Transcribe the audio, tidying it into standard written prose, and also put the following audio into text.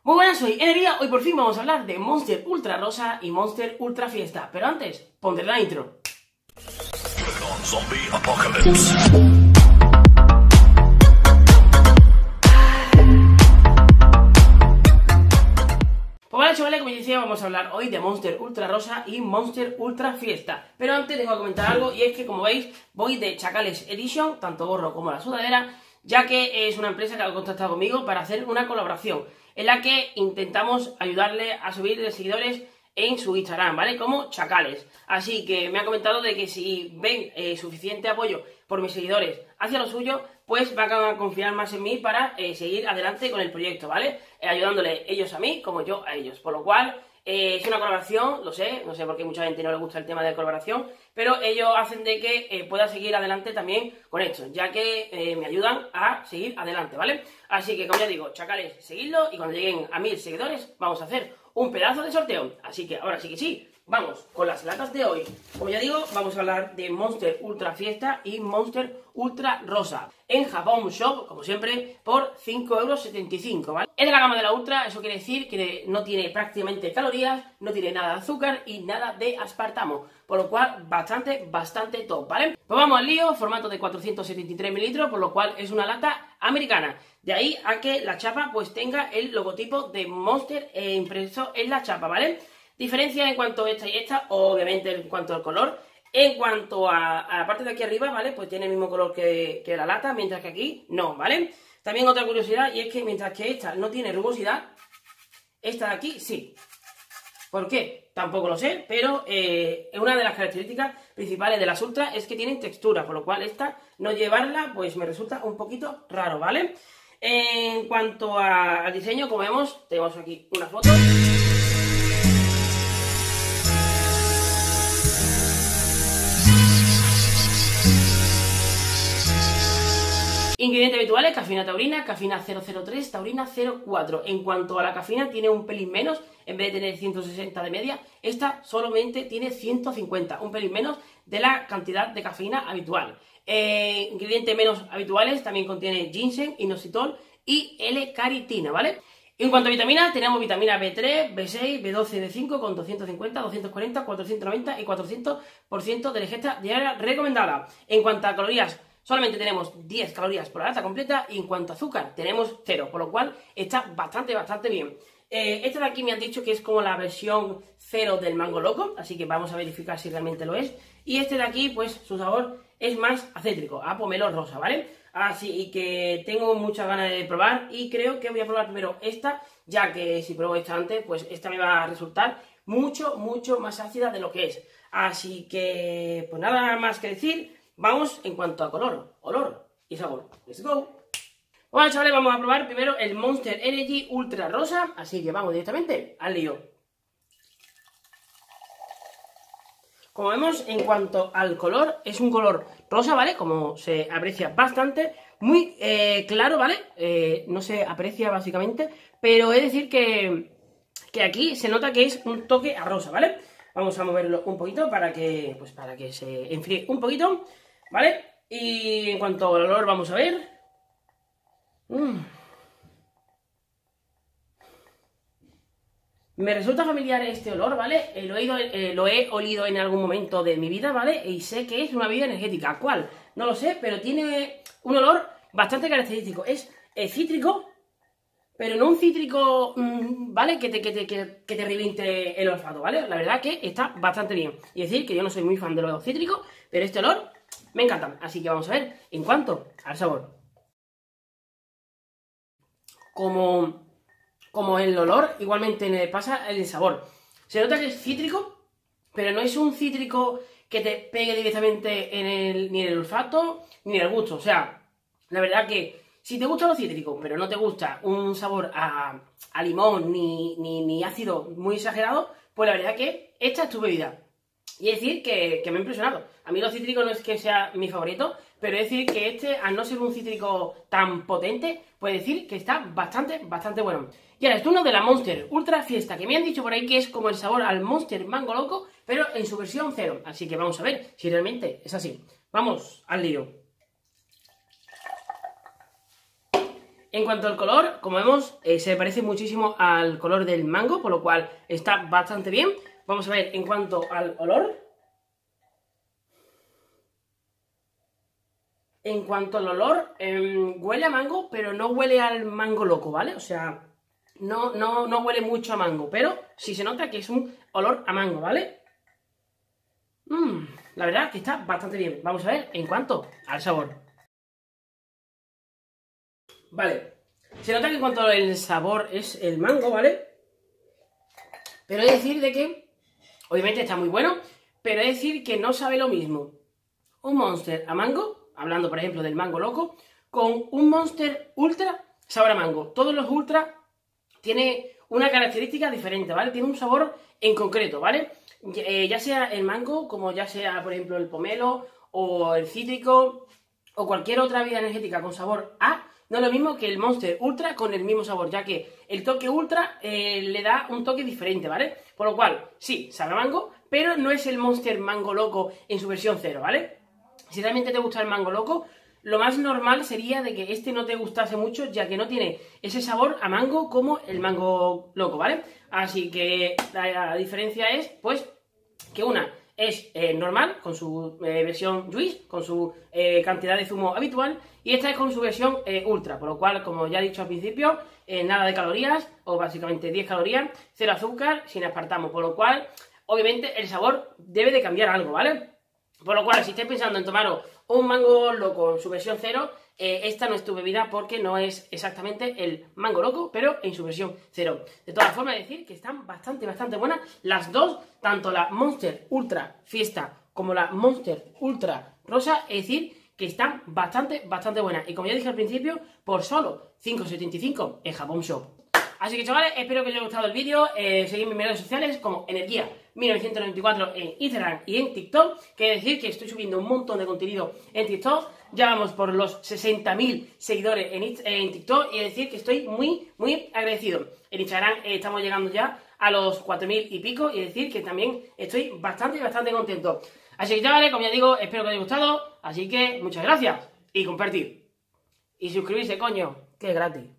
Muy buenas, soy Enería. Hoy por fin vamos a hablar de Monster Ultra Rosa y Monster Ultra Fiesta. Pero antes, ponte la intro. Pues vale, chavales, como decía, vamos a hablar hoy de Monster Ultra Rosa y Monster Ultra Fiesta. Pero antes tengo que comentar algo, y es que, como veis, voy de Chacales Edition, tanto gorro como la sudadera, ya que es una empresa que ha contactado conmigo para hacer una colaboración en la que intentamos ayudarle a subir de seguidores en su Instagram, ¿vale? Como Chacales. Así que me ha comentado de que si ven suficiente apoyo por mis seguidores hacia lo suyo, pues van a confiar más en mí para seguir adelante con el proyecto, ¿vale? Ayudándole ellos a mí como yo a ellos. Por lo cual, es una colaboración, lo sé, no sé por qué mucha gente no le gusta el tema de colaboración, pero ellos hacen de que pueda seguir adelante también con esto, ya que me ayudan a seguir adelante, ¿vale? Así que, como ya digo, Chacales, seguidlo, y cuando lleguen a 1000 seguidores vamos a hacer un pedazo de sorteo. Así que ahora sí que sí, vamos con las latas de hoy. Como ya digo, vamos a hablar de Monster Ultra Fiesta y Monster Ultra Rosa en Japón Shop, como siempre, por 5,75 €, ¿vale? Es de la gama de la Ultra, eso quiere decir que no tiene prácticamente calorías, no tiene nada de azúcar y nada de aspartamo, por lo cual bastante top, ¿vale? Pues vamos al lío. Formato de 473 mililitros, por lo cual es una lata americana. De ahí a que la chapa pues tenga el logotipo de Monster impreso en la chapa, ¿vale? Diferencia en cuanto a esta y esta, obviamente en cuanto al color. En cuanto a la parte de aquí arriba, ¿vale? Pues tiene el mismo color que la lata, mientras que aquí no, ¿vale? También otra curiosidad, y es que mientras que esta no tiene rugosidad, esta de aquí sí. ¿Por qué? Tampoco lo sé, pero una de las características principales de las Ultra es que tienen textura, por lo cual esta, no llevarla, pues me resulta un poquito raro, ¿vale? En cuanto al diseño, como vemos, tenemos aquí una foto. Ingredientes habituales: cafeína taurina, cafeína 003, taurina 0,4. En cuanto a la cafeína, tiene un pelín menos. En vez de tener 160 de media, esta solamente tiene 150, un pelín menos de la cantidad de cafeína habitual. Ingredientes menos habituales: también contiene ginseng, inositol y L-caritina, ¿vale? En cuanto a vitaminas, tenemos vitamina B3, B6, B12, B5 con 250, 240, 490 y 400% de la ingesta diaria recomendada. En cuanto a calorías, solamente tenemos 10 calorías por la lata completa, y en cuanto a azúcar tenemos 0, por lo cual está bastante bien. Esta de aquí me han dicho que es como la versión 0 del mango loco, así que vamos a verificar si realmente lo es. Y este de aquí, pues su sabor es más acétrico, a pomelo rosa, ¿vale? Así que tengo muchas ganas de probar, y creo que voy a probar primero esta, ya que si pruebo esta antes, pues esta me va a resultar mucho más ácida de lo que es. Así que, pues nada más que decir. Vamos en cuanto a color, olor y sabor. ¡Let's go! Bueno, chavales, vamos a probar primero el Monster Energy Ultra Rosa, así que vamos directamente al lío. Como vemos, en cuanto al color, es un color rosa, ¿vale? Como se aprecia bastante, muy claro, ¿vale? No se aprecia básicamente, pero es decir que aquí se nota que es un toque a rosa, ¿vale? Vamos a moverlo un poquito para que se enfríe un poquito, ¿vale? Y en cuanto al olor, vamos a ver. Me resulta familiar este olor, ¿vale? Lo he olido en algún momento de mi vida, ¿vale? Y sé que es una bebida energética. ¿Cuál? No lo sé, pero tiene un olor bastante característico. Es cítrico, pero no un cítrico, ¿vale? Que te reviente el olfato, ¿vale? La verdad que está bastante bien. Y decir que yo no soy muy fan de los cítricos, pero este olor me encanta. Así que vamos a ver en cuanto al sabor. Como el olor, igualmente me pasa el sabor. Se nota que es cítrico, pero no es un cítrico que te pegue directamente ni en el olfato ni en el gusto. O sea, la verdad que si te gusta lo cítrico, pero no te gusta un sabor a limón ni ácido muy exagerado, pues la verdad que esta es tu bebida. Y es decir que me ha impresionado. A mí lo cítrico no es que sea mi favorito, pero es decir que este, al no ser un cítrico tan potente, puede decir que está bastante bueno. Y ahora es turno de la Monster Ultra Fiesta, que me han dicho por ahí que es como el sabor al Monster Mango Loco, pero en su versión 0. Así que vamos a ver si realmente es así. Vamos al lío. En cuanto al color, como vemos, se parece muchísimo al color del mango, por lo cual está bastante bien. Vamos a ver en cuanto al olor. En cuanto al olor, huele a mango, pero no huele al mango loco, ¿vale? O sea, no huele mucho a mango, pero sí se nota que es un olor a mango, ¿vale? La verdad que está bastante bien. Vamos a ver en cuanto al sabor. Vale, se nota que en cuanto al sabor es el mango, ¿vale? Pero he de decir de que, obviamente está muy bueno, pero he de decir que no sabe lo mismo un Monster a mango, hablando por ejemplo del mango loco, con un Monster Ultra sabor a mango. Todos los Ultra tienen una característica diferente, ¿vale? Tiene un sabor en concreto, ¿vale? Ya sea el mango, como ya sea por ejemplo el pomelo o el cítrico o cualquier otra bebida energética con sabor a, no es lo mismo que el Monster Ultra con el mismo sabor, ya que el toque Ultra le da un toque diferente, ¿vale? Por lo cual, sí, sabe a mango, pero no es el Monster Mango Loco en su versión 0, ¿vale? Si realmente te gusta el mango loco, lo más normal sería de que este no te gustase mucho, ya que no tiene ese sabor a mango como el mango loco, ¿vale? Así que la diferencia es, pues, que una es normal, con su versión juice, con su cantidad de zumo habitual, y esta es con su versión ultra, por lo cual, como ya he dicho al principio, nada de calorías, o básicamente 10 calorías, 0 azúcar, sin aspartamo, por lo cual, obviamente, el sabor debe de cambiar algo, ¿vale? Por lo cual, si estáis pensando en tomaros un mango loco en su versión 0, esta no es tu bebida porque no es exactamente el mango loco, pero en su versión 0. De todas formas, decir que están bastante buenas las dos, tanto la Monster Ultra Fiesta como la Monster Ultra Rosa, es decir, que están bastante buenas. Y como ya dije al principio, por solo 5,75 en Japón Shop. Así que chavales, espero que os haya gustado el vídeo. Seguidme en mis redes sociales como Energía1994 en Instagram y en TikTok. Quiere decir que estoy subiendo un montón de contenido en TikTok. Ya vamos por los 60.000 seguidores en TikTok. Y es decir que estoy muy agradecido. En Instagram estamos llegando ya a los 4.000 y pico. Y es decir que también estoy bastante contento. Así que chavales, como ya digo, espero que os haya gustado. Así que muchas gracias. Y compartir. Y suscribirse, coño, que es gratis.